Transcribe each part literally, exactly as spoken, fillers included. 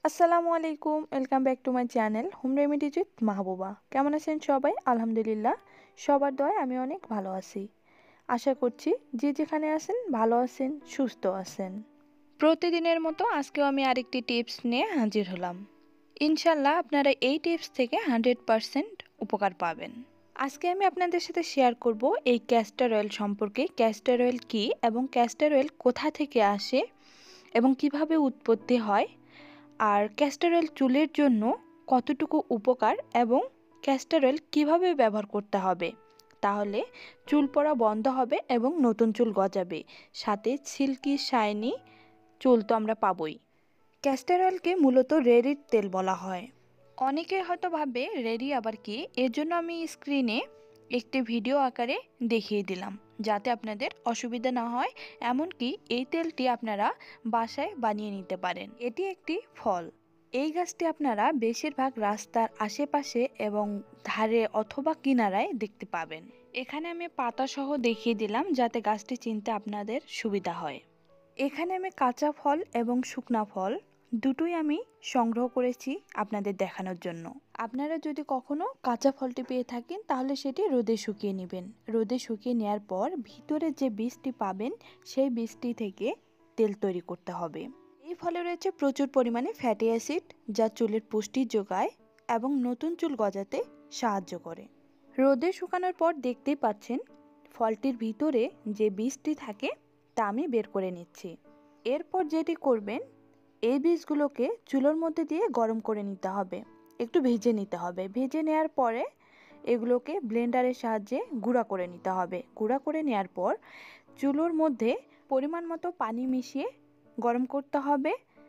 আসসালামু আলাইকুম, welcome back to my channel home remedies with Mahbuba. কেমন আছেন সবাই? আলহামদুলিল্লাহ, সবার দয়ায় আমি অনেক ভালো আছি। আশা করছি যে যেখানে আছেন ভালো আছেন, সুস্থ আছেন। প্রতিদিনের মতো আজকেও আমি আরেকটি টিপস নিয়ে হাজির হলাম। ইনশাল্লাহ আপনারা এই টিপস থেকে হান্ড্রেড পারসেন্ট উপকার পাবেন। আজকে আমি আপনাদের সাথে শেয়ার করব এই ক্যাস্টর অয়েল সম্পর্কে। ক্যাস্টর অয়েল কী এবং ক্যাস্টর অয়েল কোথা থেকে আসে এবং কিভাবে উৎপত্তি হয়, আর ক্যাস্টর অয়েল চুলের জন্য কতটুকু উপকার এবং ক্যাস্টর অয়েল কীভাবে ব্যবহার করতে হবে, তাহলে চুল পড়া বন্ধ হবে এবং নতুন চুল গজাবে, সাথে সিল্কি শাইনি চুল তো আমরা পাবই। ক্যাস্টর অয়েলকে মূলত রেড়ির তেল বলা হয়। অনেকে হয়তো ভাবে রেড়ি আবার কি, এর জন্য আমি স্ক্রিনে একটি ভিডিও আকারে দেখিয়ে দিলাম যাতে আপনাদের অসুবিধা না হয়। এমনকি এই তেলটি আপনারা বাসায় বানিয়ে নিতে পারেন। এটি একটি ফল। এই গাছটি আপনারা বেশিরভাগ রাস্তার আশেপাশে এবং ধারে অথবা কিনারায় দেখতে পাবেন। এখানে আমি পাতা সহ দেখিয়ে দিলাম যাতে গাছটি চিনতে আপনাদের সুবিধা হয়। এখানে আমি কাঁচা ফল এবং শুকনা ফল দুটোই আমি সংগ্রহ করেছি আপনাদের দেখানোর জন্য। আপনারা যদি কখনো কাঁচা ফলটি পেয়ে থাকেন তাহলে সেটি রোদে শুকিয়ে নেবেন। রোদে শুকিয়ে নেওয়ার পর ভিতরে যে বীজটি পাবেন সেই বীজটি থেকে তেল তৈরি করতে হবে। এই ফলে রয়েছে প্রচুর পরিমাণে ফ্যাটি অ্যাসিড, যা চুলের পুষ্টি যোগায় এবং নতুন চুল গজাতে সাহায্য করে। রোদে শুকানোর পর দেখতেই পাচ্ছেন ফলটির ভিতরে যে বীজটি থাকে তা আমি বের করে নিচ্ছি। এরপর যেটি করবেন, এই বীজগুলোকে চুলোর মধ্যে দিয়ে গরম করে নিতে হবে, একটু ভেজে নিতে হবে। ভেজে নেওয়ার পরে এগুলোকে ব্লেন্ডারের সাহায্যে গুঁড়া করে নিতে হবে। গুঁড়া করে নেওয়ার পর চুলোর মধ্যে পরিমাণ মতো পানি মিশিয়ে গরম করতে হবে,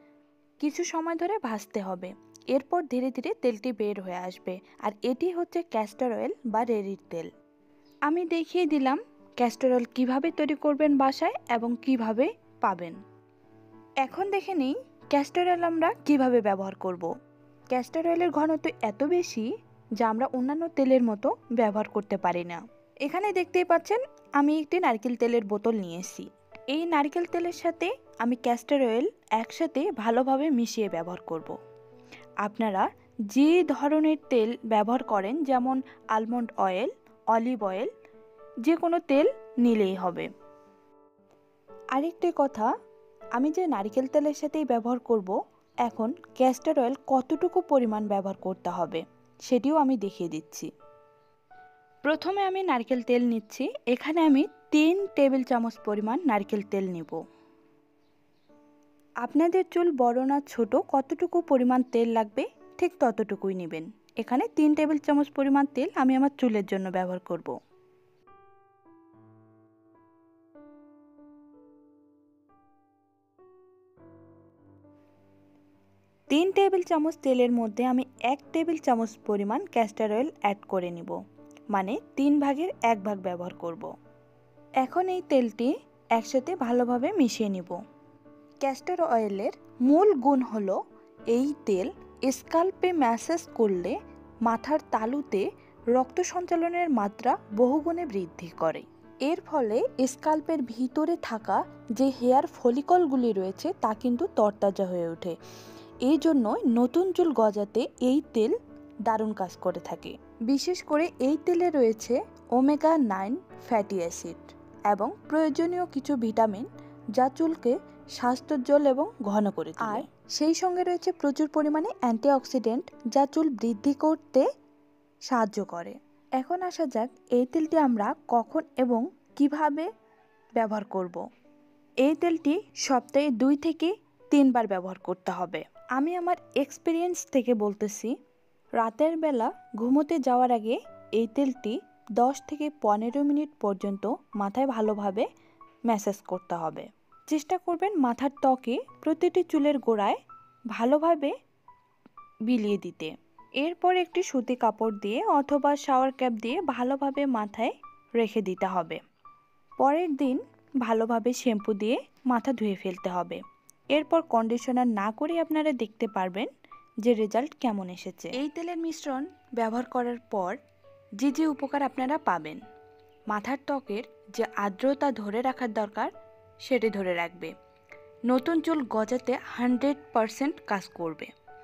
কিছু সময় ধরে ভাজতে হবে। এরপর ধীরে ধীরে তেলটি বের হয়ে আসবে, আর এটি হচ্ছে ক্যাস্টর অয়েল বা রেড়ির তেল। আমি দেখিয়ে দিলাম ক্যাস্টর অয়েল কীভাবে তৈরি করবেন বাসায় এবং কিভাবে পাবেন। এখন দেখে নিই ক্যাস্টর অয়েল আমরা কীভাবে ব্যবহার করব। ক্যাস্টর অয়েলের ঘনত্ব এত বেশি যা আমরা অন্যান্য তেলের মতো ব্যবহার করতে পারি না। এখানে দেখতেই পাচ্ছেন আমি একটি নারকেল তেলের বোতল নিয়ে এসেছি। এই নারকেল তেলের সাথে আমি ক্যাস্টর অয়েল একসাথে ভালোভাবে মিশিয়ে ব্যবহার করব। আপনারা যে ধরনের তেল ব্যবহার করেন, যেমন আলমন্ড অয়েল, অলিভ অয়েল, যে কোনো তেল নিলেই হবে। আরেকটি কথা, আমি যে নারকেল তেলের সাথেই ব্যবহার করব, এখন ক্যাস্টর অয়েল কতটুকু পরিমাণ ব্যবহার করতে হবে সেটিও আমি দেখিয়ে দিচ্ছি। প্রথমে আমি নারকেল তেল নিচ্ছি। এখানে আমি তিন টেবিল চামচ পরিমাণ নারকেল তেল নেব। আপনাদের চুল বড় না ছোট, কতটুকু পরিমাণ তেল লাগবে ঠিক ততটুকুই নেবেন। এখানে তিন টেবিল চামচ পরিমাণ তেল আমি আমার চুলের জন্য ব্যবহার করব। তিন টেবিল চামচ তেলের মধ্যে আমি এক টেবিল চামচ পরিমাণ ক্যাস্টর অয়েল অ্যাড করে নিব, মানে তিন ভাগের এক ভাগ ব্যবহার করব। এখন এই তেলটি একসাথে ভালোভাবে মিশিয়ে নিব। ক্যাস্টর অয়েলের মূল গুণ হলো এই তেল স্কাল্পে ম্যাসাজ করলে মাথার তালুতে রক্ত সঞ্চালনের মাত্রা বহুগুণে বৃদ্ধি করে। এর ফলে স্কাল্পের ভিতরে থাকা যে হেয়ার ফলিকলগুলি রয়েছে তা কিন্তু তরতাজা হয়ে ওঠে। এই জন্যই নতুন চুল গজাতে এই তেল দারুণ কাজ করে থাকে। বিশেষ করে এই তেলে রয়েছে ওমেগা নাইন ফ্যাটি অ্যাসিড এবং প্রয়োজনীয় কিছু ভিটামিন, যা চুলকে স্বাস্থ্যোজ্জ্বল এবং ঘন করে তোলে। আর সেই সঙ্গে রয়েছে প্রচুর পরিমাণে অ্যান্টিঅক্সিডেন্ট, যা চুল বৃদ্ধি করতে সাহায্য করে। এখন আসা যাক এই তেলটি আমরা কখন এবং কিভাবে ব্যবহার করব। এই তেলটি সপ্তাহে দুই থেকে তিনবার ব্যবহার করতে হবে। আমি আমার এক্সপিরিয়েন্স থেকে বলতেছি, রাতের বেলা ঘুমোতে যাওয়ার আগে এই তেলটি দশ থেকে পনেরো মিনিট পর্যন্ত মাথায় ভালোভাবে ম্যাসাজ করতে হবে। চেষ্টা করবেন মাথার ত্বকে প্রতিটি চুলের গোড়ায় ভালোভাবে বিলিয়ে দিতে। এরপর একটি সুতি কাপড় দিয়ে অথবা শাওয়ার ক্যাপ দিয়ে ভালোভাবে মাথায় রেখে দিতে হবে। পরের দিন ভালোভাবে শ্যাম্পু দিয়ে মাথা ধুয়ে ফেলতে হবে। এরপর কন্ডিশনার না করে আপনারা দেখতে পারবেন যে রেজাল্ট কেমন এসেছে। এই তেলের মিশ্রণ ব্যবহার করার পর যে যে উপকার আপনারা পাবেন, মাথার ত্বকের যে আর্দ্রতা ধরে রাখার দরকার সেটি ধরে রাখবে, নতুন চুল গজাতে হান্ড্রেড পারসেন্ট কাজ করবে।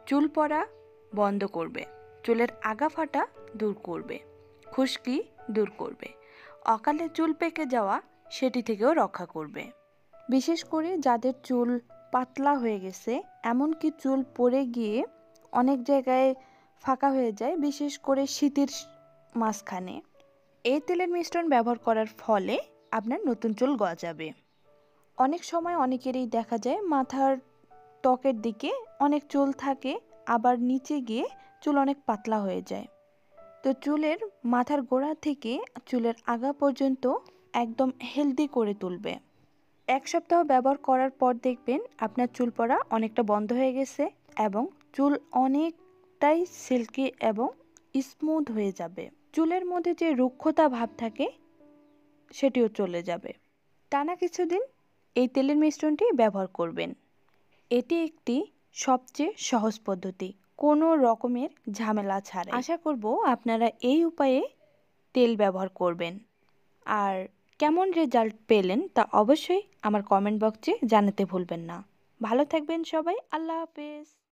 চুল পড়া বন্ধ করবে, চুলের আগা ফাটা দূর করবে, খুশকি দূর করবে, অকালে চুল পেকে যাওয়া সেটি থেকেও রক্ষা করবে। বিশেষ করে যাদের চুল পাতলা হয়ে গেছে, এমনকি চুল পড়ে গিয়ে অনেক জায়গায় ফাঁকা হয়ে যায়, বিশেষ করে শীতের মাঝখানে, এই তেলের মিশ্রণ ব্যবহার করার ফলে আপনার নতুন চুল গজাবে। অনেক সময় অনেকেরই দেখা যায় মাথার ত্বকের দিকে অনেক চুল থাকে, আবার নিচে গিয়ে চুল অনেক পাতলা হয়ে যায়। তো চুলের মাথার গোড়া থেকে চুলের আগা পর্যন্ত একদম হেলদি করে তুলবে। এক সপ্তাহ ব্যবহার করার পর দেখবেন আপনার চুল পড়া অনেকটা বন্ধ হয়ে গেছে এবং চুল অনেকটাই সিল্কি এবং স্মুথ হয়ে যাবে। চুলের মধ্যে যে রুক্ষতা ভাব থাকে সেটিও চলে যাবে। টানা কিছুদিন এই তেলের মিশ্রণটি ব্যবহার করবেন। এটি একটি সবচেয়ে সহজ পদ্ধতি, কোনো রকমের ঝামেলা ছাড়াই। আশা করব আপনারা এই উপায়ে তেল ব্যবহার করবেন। আর কেমন রেজাল্ট পেলেন তা অবশ্যই আমার কমেন্ট বক্সে জানাতে ভুলবেন না। ভালো থাকবেন সবাই। আল্লাহ হাফেজ।